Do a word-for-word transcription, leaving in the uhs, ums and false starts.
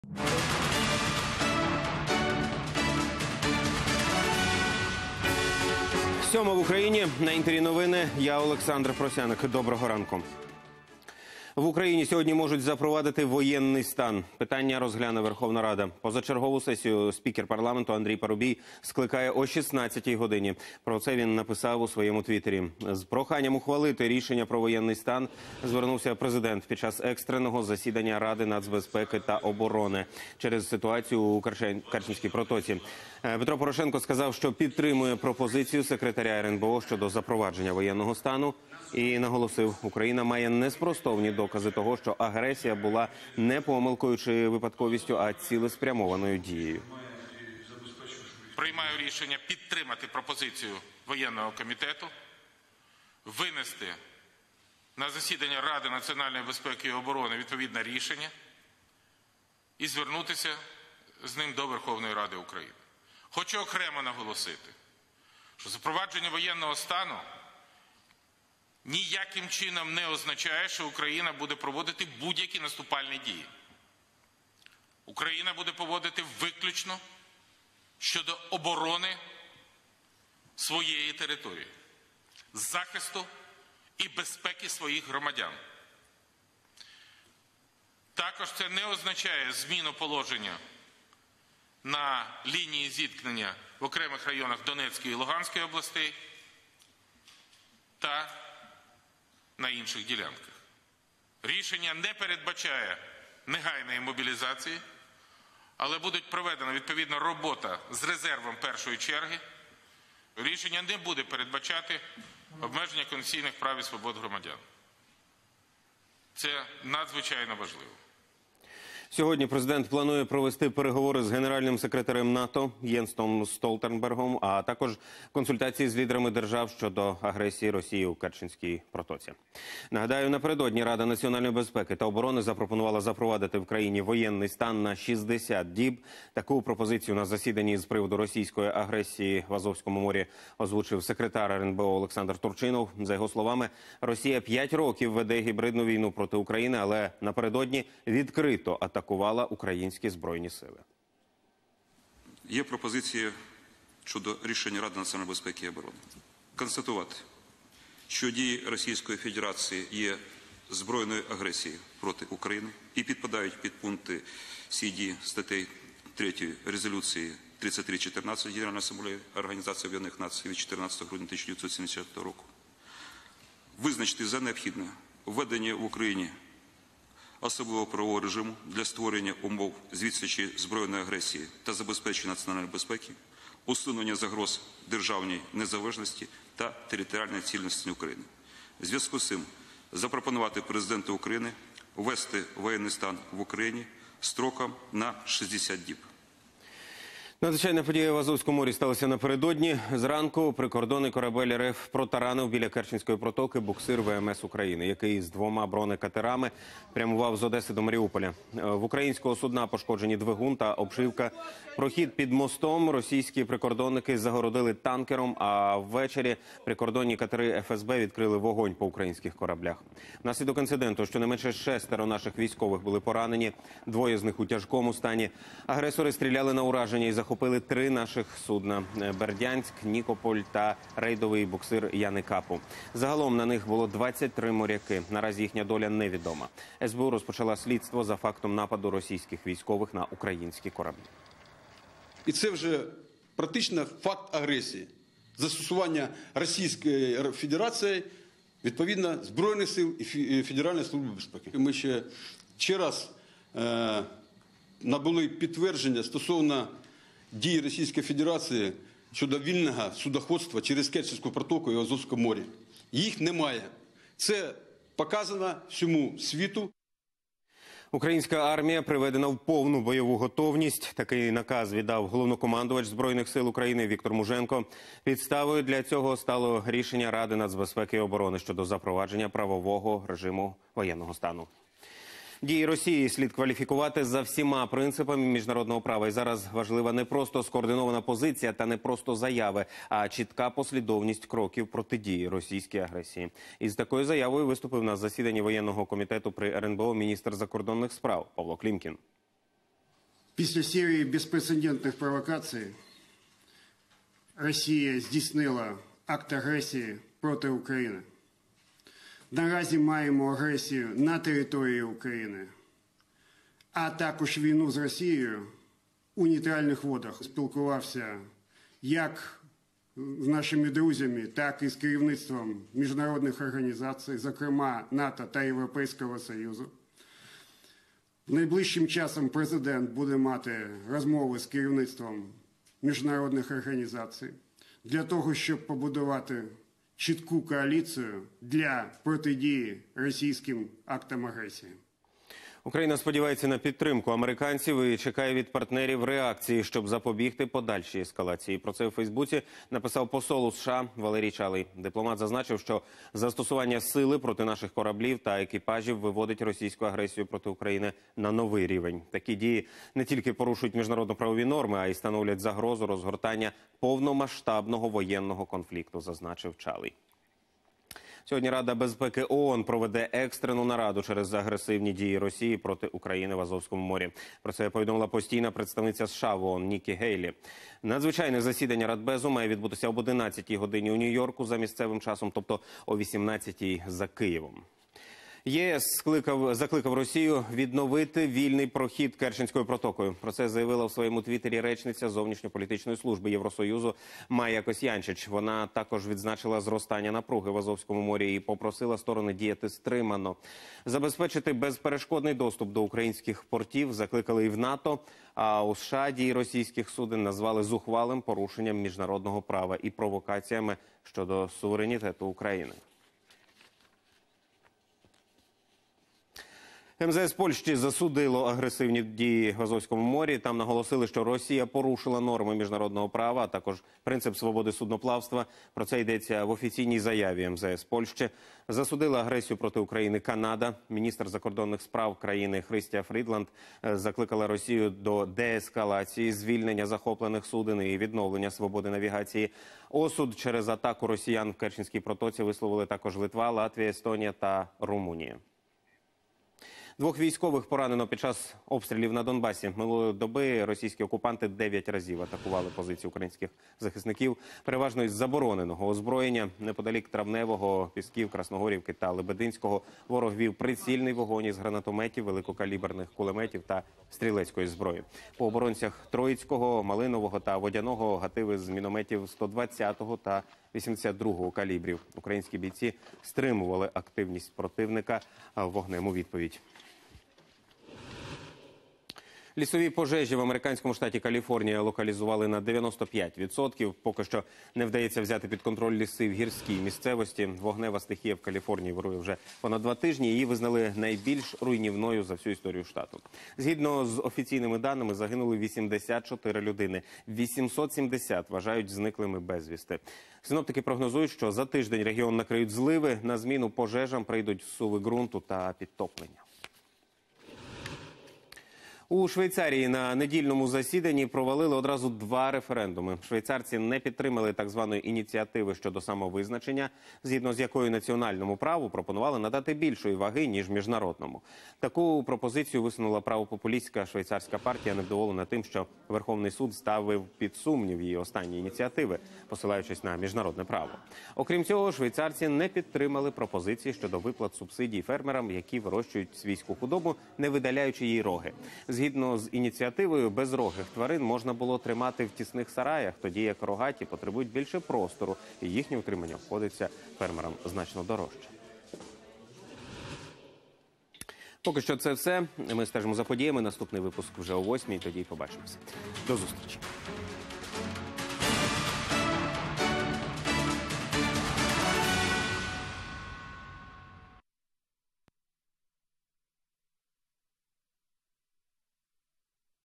Сьома в Україні. На Інтері новини. Я Олександр Просяник. Доброго ранку. В Україні сьогодні можуть запровадити воєнний стан. Питання розгляне Верховна Рада. Позачергову сесію спікер парламенту Андрій Парубій скликає о шістнадцятій годині. Про це він написав у своєму твіттері. З проханням ухвалити рішення про воєнний стан звернувся президент під час екстреного засідання Ради нацбезпеки та оборони через ситуацію у Керченській протоці. Петро Порошенко сказав, що підтримує пропозицію секретаря ер ен бе о щодо запровадження воєнного стану і наголосив, Україна має неспростовні докази того, що агресія була не помилкою чи випадковістю, а цілеспрямованою дією. Приймаю рішення підтримати пропозицію воєнного комітету, винести на засідання Ради національної безпеки і оборони відповідне рішення і звернутися з ним до Верховної Ради України. Хочу окремо наголосити, що запровадження воєнного стану ніяким чином не означає, що Україна буде проводити будь-які наступальні дії. Україна буде поводити виключно щодо оборони своєї території, захисту і безпеки своїх громадян. Також це не означає зміну положення на лінії зіткнення в окремих районах Донецької і Луганської областей та на інших ділянках. Рішення не передбачає негайної мобілізації, але буде проведена відповідна робота з резервом першої черги. Рішення не буде передбачати обмеження конституційних прав і свобод громадян. Це надзвичайно важливо. Сьогодні президент планує провести переговори з генеральним секретарем НАТО Єнсом Столтенбергом, а також консультації з лідерами держав щодо агресії Росії у Керченській протоці. Нагадаю, напередодні Рада національної безпеки та оборони запропонувала запровадити в країні воєнний стан на шістдесят діб. Таку пропозицію на засіданні з приводу російської агресії в Азовському морі озвучив секретар ер ен бе о Олександр Турчинов. За його словами, Росія п'ять років веде гібридну війну проти України, але напередодні відкрито атакувала атакувала українські Збройні сили. Є пропозиція щодо рішення Ради національної безпеки і оборони. Констатувати, що дії Російської Федерації є збройною агресією проти України і підпадають під пункти сі ді статей третьої резолюції тридцять три чотирнадцять Генеральної асамблеї Організації Об'єднаних Націй від чотирнадцятого грудня тисяча дев'ятсот сімдесят шостого року. Визначити за необхідне введення в Україні особливого правового режиму для створення умов з відсічі збройної агресії та забезпечення національної безпеки, усунення загроз державній незалежності та територіальної цілісності України. В зв'язку з цим запропонувати президенту України ввести воєнний стан в Україні строком на шістдесят діб. Надзвичайна подія в Азовському морі сталася напередодні. Зранку прикордонний корабель ер еф протаранив біля Керченської протоки буксир ве ем ес України, який з двома бронекатерами прямував з Одеси до Маріуполя. В українського судна пошкоджені двигун та обшивка. Прохід під мостом російські прикордонники загородили танкером, а ввечері прикордонні катери еф ес бе відкрили вогонь по українських кораблях. Внаслідок інциденту щонайменше шестеро наших військових були поранені, двоє з них у тяжкому стані. Агресори стріляли на ураження і захопили Захопили три наших судна – Бердянськ, Нікополь та рейдовий буксир Яни Капу. Загалом на них було двадцять три моряки. Наразі їхня доля невідома. ес бе у розпочала слідство за фактом нападу російських військових на українські кораблі. І це вже практично факт агресії. Застосування Російської Федерації, відповідно, Збройних сил і Федеральної служби безпеки. Ми ще, ще раз е, набули підтвердження стосовно дії Російської Федерації щодо вільного судоходства через Керченську протоку і Азовському морі. Їх немає. Це показано всьому світу. Українська армія приведена в повну бойову готовність. Такий наказ віддав головнокомандувач Збройних сил України Віктор Муженко. Підставою для цього стало рішення Ради нацбезпеки і оборони щодо запровадження правового режиму воєнного стану. Дії Росії слід кваліфікувати за всіма принципами міжнародного права. І зараз важлива не просто скоординована позиція та не просто заяви, а чітка послідовність кроків протидії російській агресії. Із такою заявою виступив на засіданні воєнного комітету при ер ен бе о міністр закордонних справ Павло Клімкін. Після серії безпрецедентних провокацій Росія здійснила акт агресії проти України. Наразі маємо агресію на території України, а також війну з Росією у нейтральних водах. Спілкувався як з нашими друзями, так і з керівництвом міжнародних організацій, зокрема НАТО та Європейського Союзу. Найближчим часом президент буде мати розмови з керівництвом міжнародних організацій для того, щоб побудувати чітку коаліцію для протидії російським актам агресії. Україна сподівається на підтримку американців і чекає від партнерів реакції, щоб запобігти подальшій ескалації. Про це у Фейсбуці написав посол у США Валерій Чалий. Дипломат зазначив, що застосування сили проти наших кораблів та екіпажів виводить російську агресію проти України на новий рівень. Такі дії не тільки порушують міжнародно-правові норми, а й становлять загрозу розгортання повномасштабного воєнного конфлікту, зазначив Чалий. Сьогодні Рада безпеки ООН проведе екстрену нараду через агресивні дії Росії проти України в Азовському морі. Про це повідомила постійна представниця США в ООН Нікі Гейлі. Надзвичайне засідання Радбезу має відбутися об одинадцятій годині у Нью-Йорку за місцевим часом, тобто о вісімнадцятій за Києвом. ЄС скликав, закликав Росію відновити вільний прохід Керченською протокою. Про це заявила в своєму твіттері речниця зовнішньополітичної служби Євросоюзу Майя Косьянчич. Вона також відзначила зростання напруги в Азовському морі і попросила сторони діяти стримано. Забезпечити безперешкодний доступ до українських портів закликали і в НАТО, а у США дії російських суден назвали зухвалим порушенням міжнародного права і провокаціями щодо суверенітету України. ем зе ес Польщі засудило агресивні дії в Азовському морі. Там наголосили, що Росія порушила норми міжнародного права, а також принцип свободи судноплавства. Про це йдеться в офіційній заяві ем зе ес Польщі. Засудила агресію проти України Канада. Міністр закордонних справ країни Христія Фрідланд закликала Росію до деескалації, звільнення захоплених суден і відновлення свободи навігації. Осуд через атаку росіян в Керченській протоці висловили також Литва, Латвія, Естонія та Румунія. Двох військових поранено під час обстрілів на Донбасі. Минулої доби російські окупанти дев'ять разів атакували позиції українських захисників, переважно із забороненого озброєння. Неподалік Травневого, Пісків, Красногорівки та Лебединського ворог вів прицільний вогонь із гранатометів, великокаліберних кулеметів та стрілецької зброї. По оборонцях Троїцького, Малинового та Водяного гатили з мінометів сто двадцятого та вісімдесят другого калібрів. Українські бійці стримували активність противника вогнем у відповідь. Лісові пожежі в американському штаті Каліфорнія локалізували на дев'яносто п'ять відсотків. Поки що не вдається взяти під контроль ліси в гірській місцевості. Вогнева стихія в Каліфорнії вирує вже понад два тижні. Її визнали найбільш руйнівною за всю історію штату. Згідно з офіційними даними, загинули вісімдесят чотири людини. вісімсот сімдесят вважають зниклими безвісти. Синоптики прогнозують, що за тиждень регіон накриють зливи. На зміну пожежам прийдуть зсуви ґрунту та підтоплення. У Швейцарії на недільному засіданні провалили одразу два референдуми. Швейцарці не підтримали так званої ініціативи щодо самовизначення, згідно з якою національному праву пропонували надати більшої ваги, ніж міжнародному. Таку пропозицію висунула правопопулістська швейцарська партія, невдоволена тим, що Верховний суд ставив під сумнів її останні ініціативи, посилаючись на міжнародне право. Окрім цього, швейцарці не підтримали пропозиції щодо виплат субсидій фермерам, які вирощують свійську худобу, не видаляючи їй роги. Згідно з ініціативою, безрогих тварин можна було тримати в тісних сараях, тоді як рогаті потребують більше простору, і їхнє утримання обходиться фермерам значно дорожче. Поки що це все. Ми стежимо за подіями. Наступний випуск вже о восьмій, тоді й побачимося. До зустрічі.